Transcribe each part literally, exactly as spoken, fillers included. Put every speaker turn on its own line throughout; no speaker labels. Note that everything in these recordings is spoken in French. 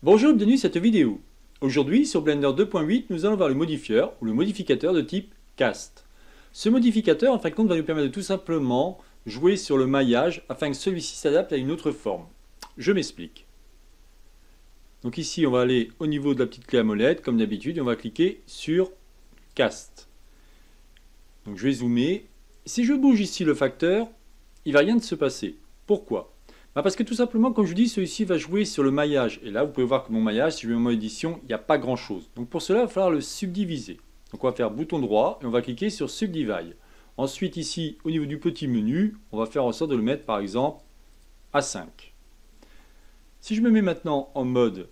Bonjour, bienvenue à cette vidéo. Aujourd'hui, sur Blender deux point huit, nous allons voir le modifieur ou le modificateur de type Cast. Ce modificateur, en fin de compte, va nous permettre de tout simplement jouer sur le maillage afin que celui-ci s'adapte à une autre forme. Je m'explique. Donc ici, on va aller au niveau de la petite clé à molette, comme d'habitude, et on va cliquer sur Cast. Donc je vais zoomer. Si je bouge ici le facteur, il ne va rien de se passer. Pourquoi ? Bah parce que tout simplement, comme je vous dis, celui-ci va jouer sur le maillage. Et là, vous pouvez voir que mon maillage, si je vais en mode édition, il n'y a pas grand-chose. Donc pour cela, il va falloir le subdiviser. Donc on va faire bouton droit et on va cliquer sur Subdivide. Ensuite, ici, au niveau du petit menu, on va faire en sorte de le mettre, par exemple, à cinq. Si je me mets maintenant en mode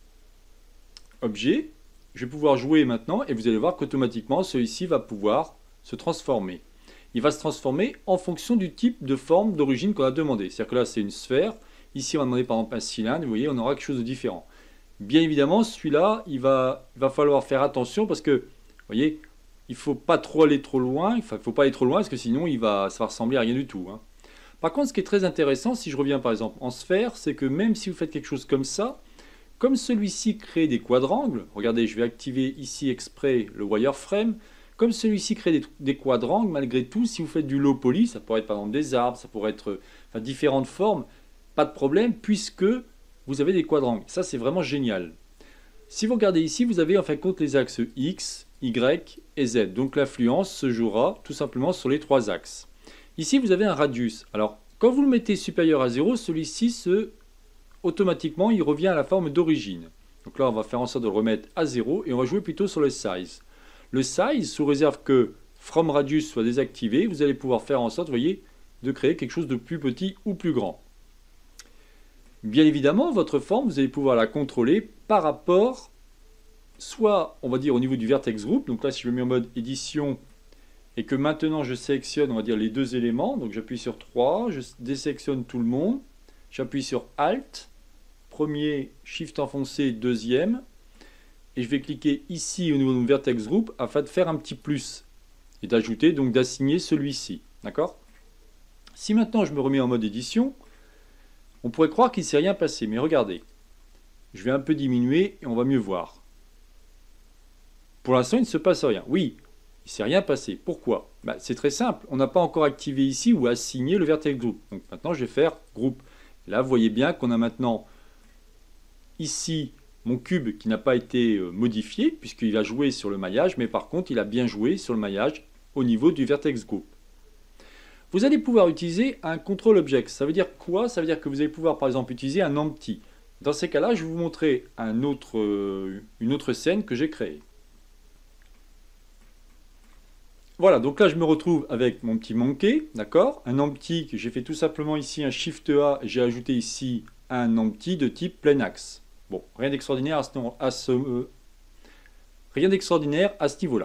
objet, je vais pouvoir jouer maintenant et vous allez voir qu'automatiquement, celui-ci va pouvoir se transformer. Il va se transformer en fonction du type de forme d'origine qu'on a demandé. C'est-à-dire que là, c'est une sphère. Ici, on va demander par exemple un cylindre. Vous voyez, on aura quelque chose de différent. Bien évidemment, celui-là, il va, il va falloir faire attention parce que, vous voyez, il ne faut pas trop aller trop loin. Enfin, il ne faut pas aller trop loin parce que sinon, il va, ça va ressembler à rien du tout. Hein. Par contre, ce qui est très intéressant, si je reviens par exemple en sphère, c'est que même si vous faites quelque chose comme ça, comme celui-ci crée des quadrangles, regardez, je vais activer ici exprès le wireframe. Comme celui-ci crée des, des quadrangles, malgré tout, si vous faites du low poly, ça pourrait être par exemple des arbres, ça pourrait être enfin, différentes formes, pas de problème, puisque vous avez des quadrangles. Ça, c'est vraiment génial. Si vous regardez ici, vous avez en fin de compte les axes X, Y et Z. Donc l'influence se jouera tout simplement sur les trois axes. Ici, vous avez un radius. Alors, quand vous le mettez supérieur à zéro, celui-ci, se, automatiquement, il revient à la forme d'origine. Donc là, on va faire en sorte de le remettre à zéro et on va jouer plutôt sur le size. Le size, sous réserve que From Radius soit désactivé, vous allez pouvoir faire en sorte, vous voyez, de créer quelque chose de plus petit ou plus grand. Bien évidemment, votre forme, vous allez pouvoir la contrôler par rapport, soit, on va dire, au niveau du vertex group. Donc là, si je me mets en mode édition et que maintenant je sélectionne, on va dire, les deux éléments. Donc j'appuie sur trois, je désélectionne tout le monde. J'appuie sur Alt, premier, Shift enfoncé, deuxième. Et je vais cliquer ici au niveau de mon vertex group afin de faire un petit plus et d'ajouter, donc d'assigner celui-ci. D'accord? Si maintenant je me remets en mode édition, on pourrait croire qu'il ne s'est rien passé. Mais regardez, je vais un peu diminuer et on va mieux voir. Pour l'instant, il ne se passe rien. Oui, il ne s'est rien passé. Pourquoi? Bah, c'est très simple. On n'a pas encore activé ici ou assigné le vertex group. Donc maintenant, je vais faire groupe. Là, vous voyez bien qu'on a maintenant ici mon cube qui n'a pas été modifié puisqu'il a joué sur le maillage, mais par contre il a bien joué sur le maillage au niveau du vertex group. Vous allez pouvoir utiliser un control object. Ça veut dire quoi? Ça veut dire que vous allez pouvoir par exemple utiliser un empty. Dans ces cas-là, je vais vous montrer un autre, euh, une autre scène que j'ai créée. Voilà, donc là je me retrouve avec mon petit monkey, d'accord? Un empty que j'ai fait tout simplement ici un Shift A et j'ai ajouté ici un empty de type plain axe. Bon, rien d'extraordinaire à ce, à ce, euh, rien d'extraordinaire à ce niveau-là.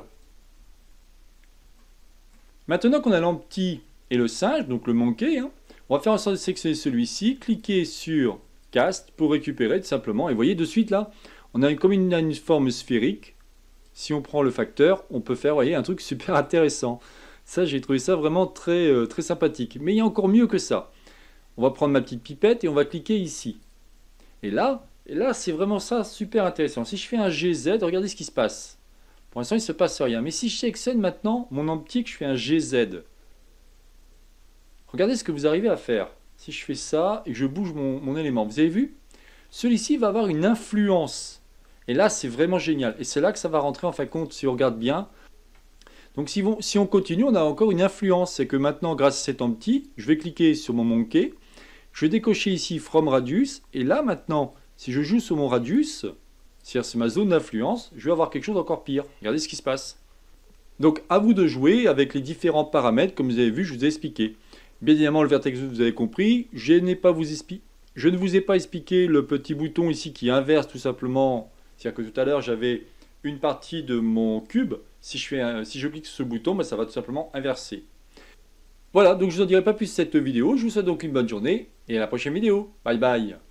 Maintenant qu'on a l'empty et le singe, donc le monkey, hein, on va faire en sorte de sélectionner celui-ci, cliquer sur Cast pour récupérer tout simplement. Et vous voyez de suite là, on a comme une, une forme sphérique. Si on prend le facteur, on peut faire, vous voyez, un truc super intéressant. Ça, j'ai trouvé ça vraiment très, euh, très sympathique. Mais il y a encore mieux que ça. On va prendre ma petite pipette et on va cliquer ici. Et là, Et là, c'est vraiment ça super intéressant. Si je fais un G Z, regardez ce qui se passe. Pour l'instant, il ne se passe rien. Mais si je sélectionne maintenant mon empty, je fais un G Z. Regardez ce que vous arrivez à faire. Si je fais ça et que je bouge mon, mon élément, vous avez vu? Celui-ci va avoir une influence. Et là, c'est vraiment génial. Et c'est là que ça va rentrer en fin de compte, si on regarde bien. Donc si, vont, si on continue, on a encore une influence. C'est que maintenant, grâce à cet empty, je vais cliquer sur mon monkey. Je vais décocher ici From Radius. Et là, maintenant, si je joue sur mon radius, c'est-à-dire c'est ma zone d'influence, je vais avoir quelque chose d'encore pire. Regardez ce qui se passe. Donc à vous de jouer avec les différents paramètres, comme vous avez vu, je vous ai expliqué. Bien évidemment, le vertex, vous avez compris. Je, n'ai pas vous je ne vous ai pas expliqué le petit bouton ici qui inverse tout simplement. C'est-à-dire que tout à l'heure, j'avais une partie de mon cube. Si je, fais un, si je clique sur ce bouton, ben, ça va tout simplement inverser. Voilà, donc je ne vous en dirai pas plus cette vidéo. Je vous souhaite donc une bonne journée et à la prochaine vidéo. Bye bye.